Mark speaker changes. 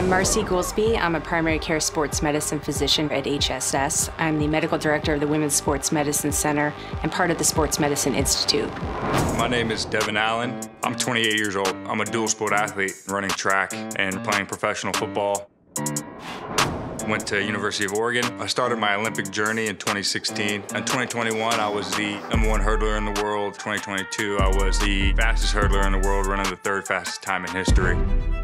Speaker 1: I'm Marcy Goolsby. I'm a primary care sports medicine physician at HSS. I'm the medical director of the Women's Sports Medicine Center and part of the Sports Medicine Institute.
Speaker 2: My name is Devon. I'm 28 years old. I'm a dual sport athlete, running track and playing professional football. Went to University of Oregon. I started my Olympic journey in 2016. In 2021, I was the #1 hurdler in the world. 2022, I was the fastest hurdler in the world, running the 3rd fastest time in history.